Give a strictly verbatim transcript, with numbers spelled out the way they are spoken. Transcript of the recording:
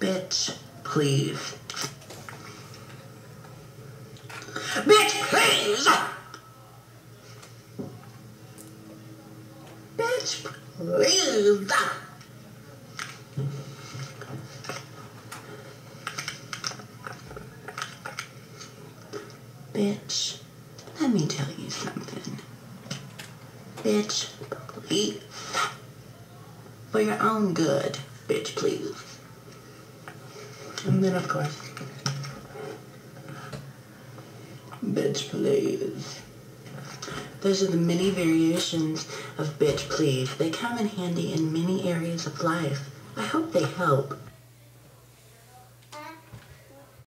Bitch, please. Bitch, please! Bitch, please! Bitch, let me tell you something. Bitch, please. For your own good, bitch, please. And then, of course, bitch, please. Those are the many variations of bitch, please. They come in handy in many areas of life. I hope they help.